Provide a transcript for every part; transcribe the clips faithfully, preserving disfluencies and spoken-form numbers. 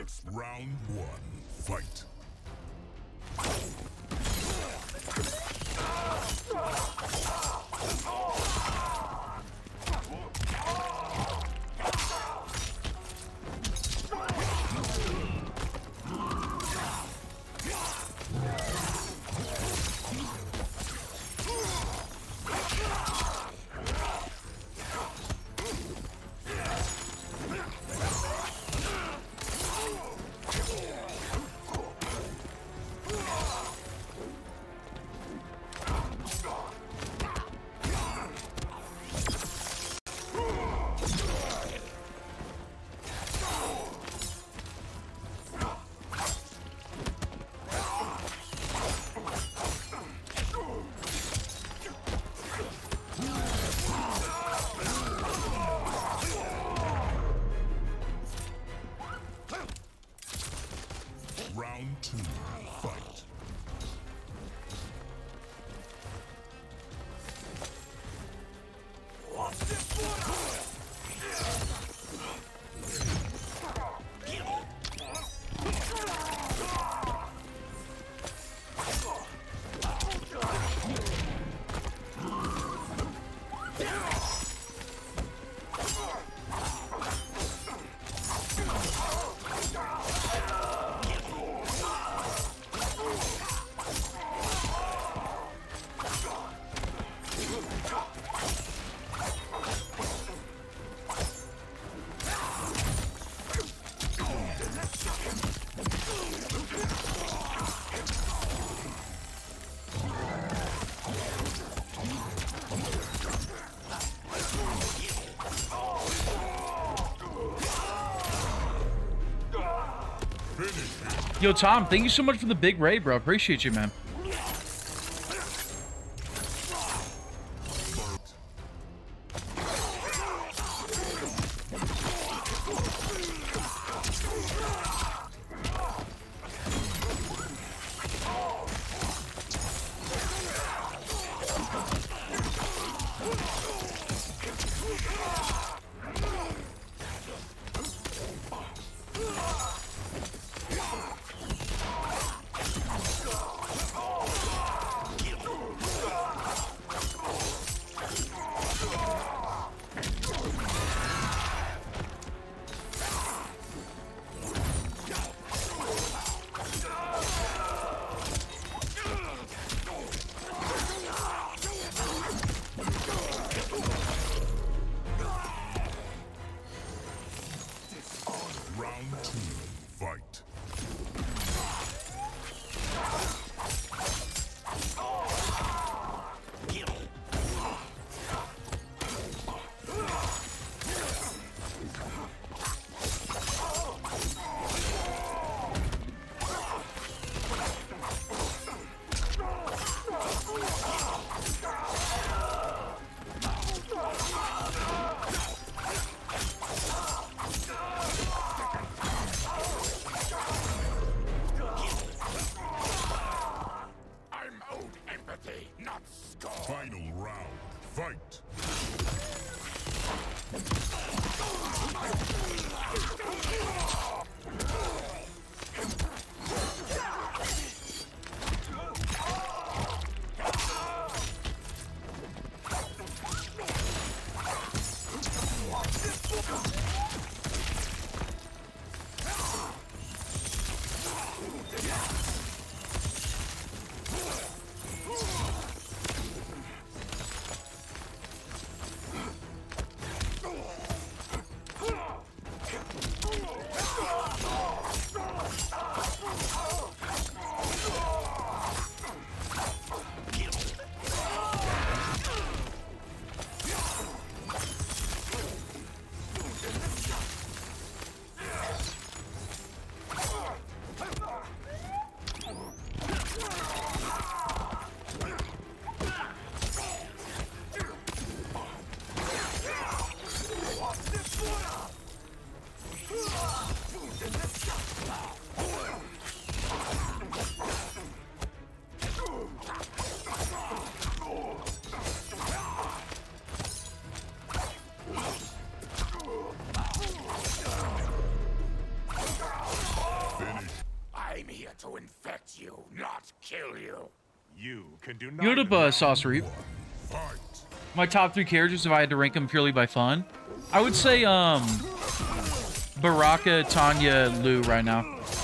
Round one, fight. Round two, fight. Yo, Tom, thank you so much for the big raid, bro. Appreciate you, man. Oh! here to infect you, not kill you. You can do Good up, uh, Sauce Reap. Fight. My top three characters, if I had to rank them purely by fun, I would say, um, Baraka, Tanya, Lou right now.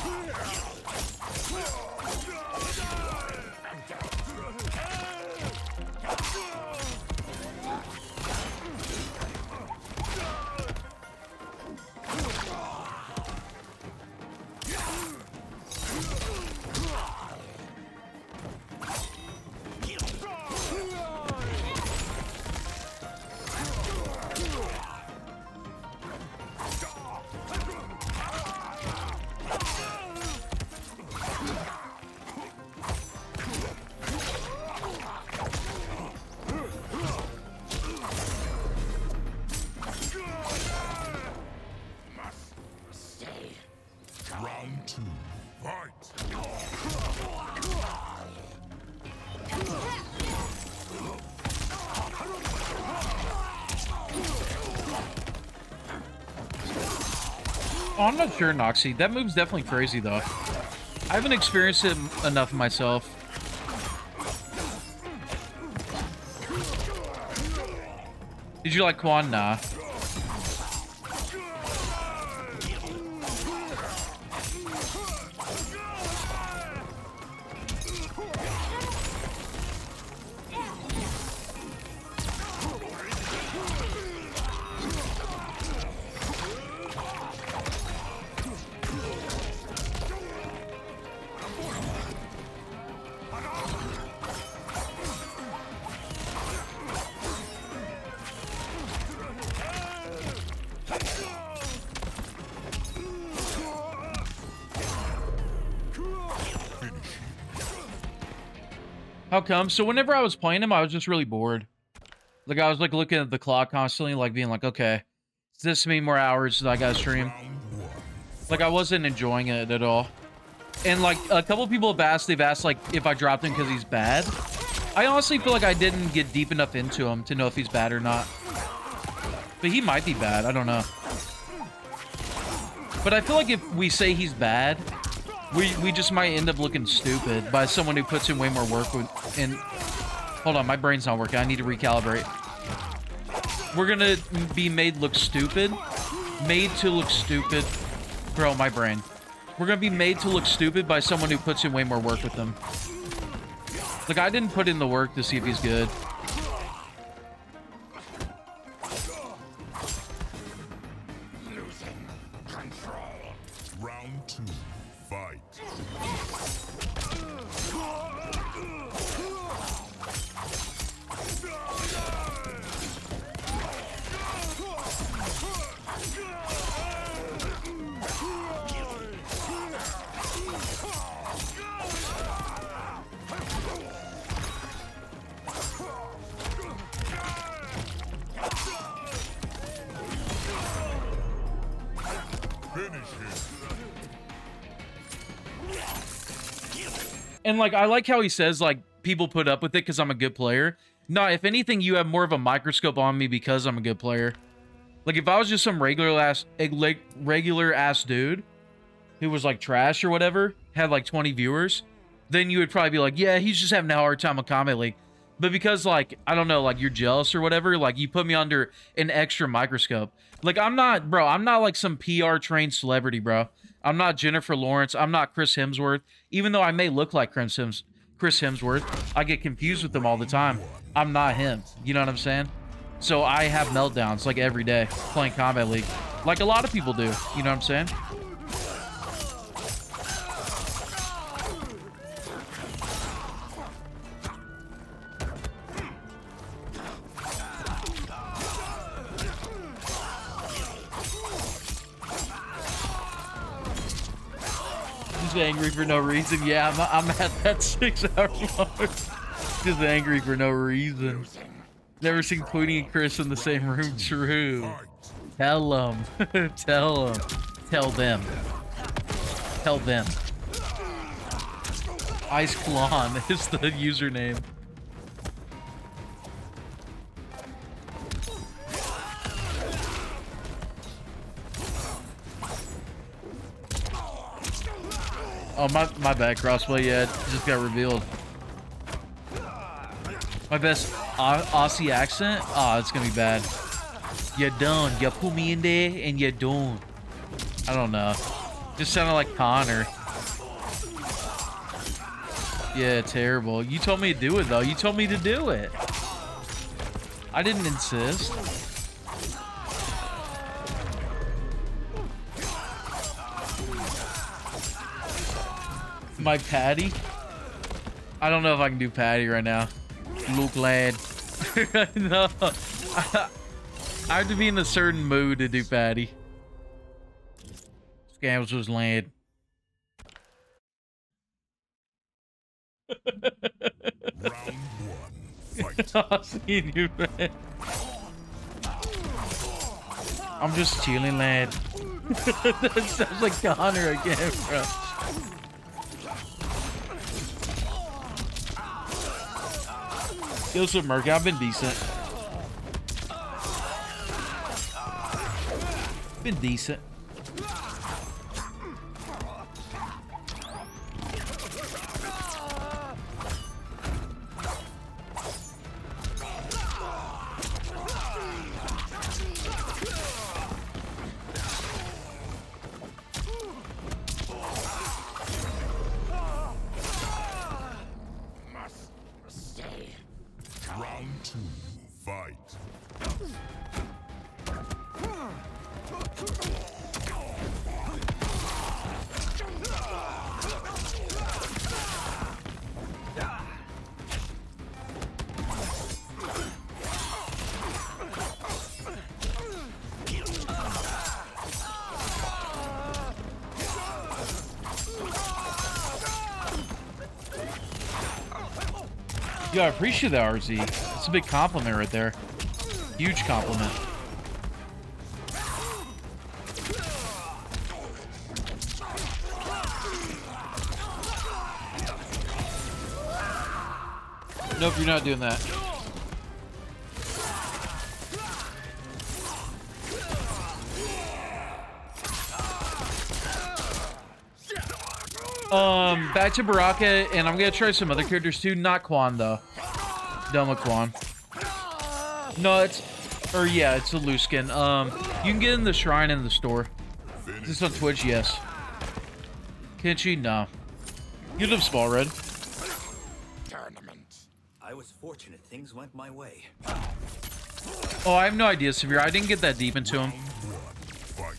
Round two. Fight. Oh, I'm not sure, Noxie. That move's definitely crazy, though. I haven't experienced it enough myself. Did you like Quan? Nah. How come? So whenever I was playing him, I was just really bored. Like, I was, like, looking at the clock constantly, like, being like, okay, is this many more hours that I gotta stream? Like, I wasn't enjoying it at all. And, like, a couple people have asked, they've asked, like, if I dropped him because he's bad. I honestly feel like I didn't get deep enough into him to know if he's bad or not. But he might be bad, I don't know. But I feel like if we say he's bad, we, we just might end up looking stupid by someone who puts in way more work with, and hold on, my brain's not working. I need to recalibrate. We're gonna be made look stupid. Made to look stupid. Bro, my brain. We're gonna be made to look stupid by someone who puts in way more work with them. Like, I didn't put in the work to see if he's good. Losing control. Round two. Fight. Finish him. And, like, I like how he says, like, people put up with it because I'm a good player. No, if anything, you have more of a microscope on me because I'm a good player. Like, if I was just some regular ass, regular ass dude who was, like, trash or whatever, had, like, twenty viewers, then you would probably be like, yeah, he's just having a hard time with Combat League. But because, like, I don't know, like, you're jealous or whatever, like, you put me under an extra microscope. Like, I'm not, bro, I'm not, like, some P R-trained celebrity, bro. I'm not Jennifer Lawrence. I'm not Chris Hemsworth. Even though I may look like Chris Hems Chris Hemsworth, I get confused with them all the time. I'm not him. You know what I'm saying? So I have meltdowns, like, every day playing Combat League. Like a lot of people do. You know what I'm saying? Just angry for no reason. Yeah, I'm, I'm at that six hour mark. Just angry for no reason. Never seen Queenie and Chris in the same room. True. Tell them. Tell them. Tell them. Tell them. Ice Klon is the username. Oh, my, my bad, crossplay. Yeah, it just got revealed. My best Au- Aussie accent? Oh, it's gonna be bad. You done. You put me in there and you done. I don't know. Just sounded like Connor. Yeah, terrible. You told me to do it, though. You told me to do it. I didn't insist. My Patty? I don't know if I can do Patty right now. Luke lad. No. I, I have to be in a certain mood to do Patty. Scams was lad. Round one. Fight. I'll see you, man. I'm just chilling, lad. That sounds like Connor again, bro. Yo, so Merc, I've been decent. Been decent. Round two. Fight. Yo, I appreciate that, R Z. It's a big compliment right there. Huge compliment. Nope, you're not doing that. Um, back to Baraka, and I'm gonna try some other characters too. Not Quan though. Done with Quan. No, it's, or yeah, it's a loose skin. Um, you can get in the shrine in the store. Is this on Twitch? Yes. Kenshi? No. You live small, Red. Tournament. I was fortunate things went my way. Oh, I have no idea, Severe. I didn't get that deep into him. Fight.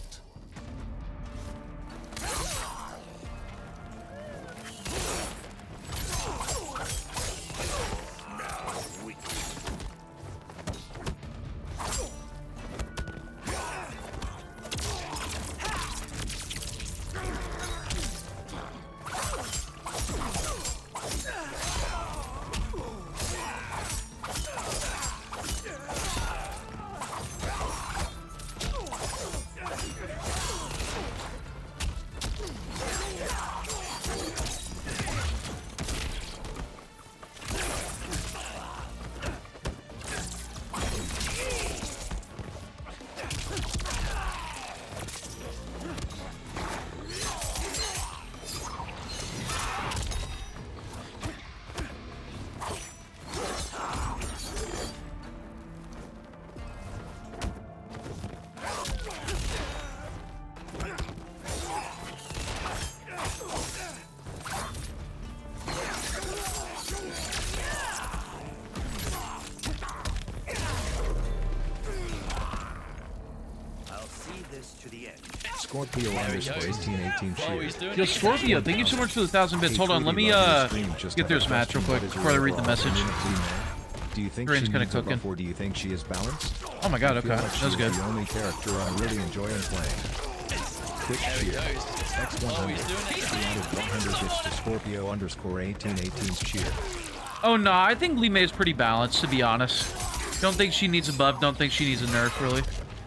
Scorpio underscore eighteen eighteen cheer. Yo, Scorpio, thank you so much for the thousand bits. Hold on, let me uh get through this match real quick before I read the message. Do you think Brain's she kinda needs a cooking. buff, or do you think she is balanced? Oh my god, I feel okay, like that's she's good. the only character I'm really enjoying playing. Quick cheer. X one hundred. He added one hundred bits to Scorpio underscore eighteen eighteen's cheer. Oh no, I think Lee May is pretty balanced, to be honest. Don't think she needs a buff, don't think she needs a nerf, really.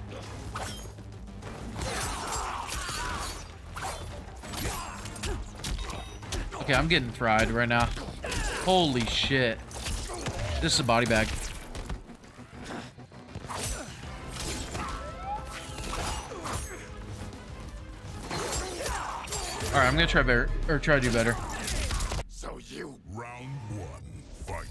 Okay, I'm getting fried right now. Holy shit. This is a body bag. All right, I'm gonna try better or try to do better. So you Round one, fight.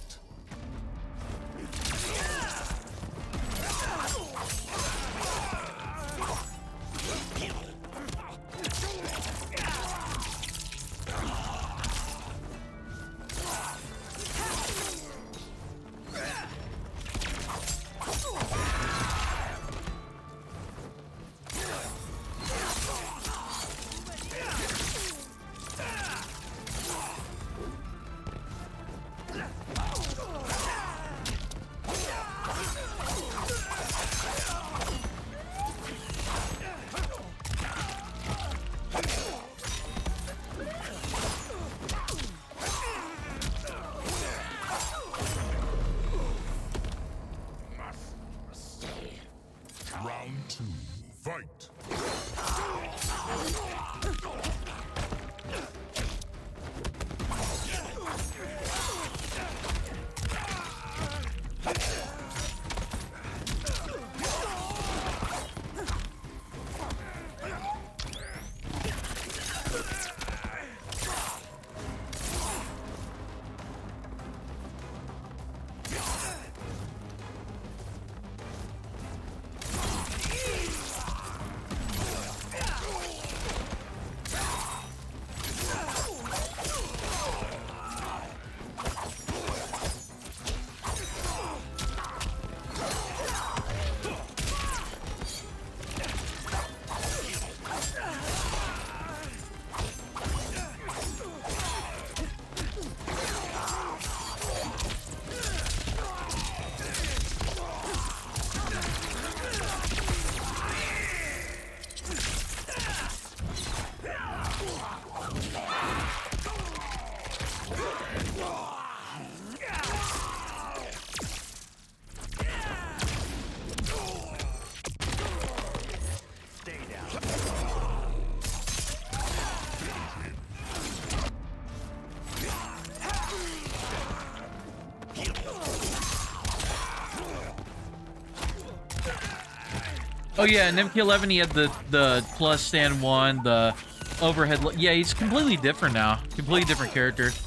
Round two, fight. Oh yeah, and M K eleven, he had the the plus stand one, the overhead. Yeah, he's completely different now. Completely different character.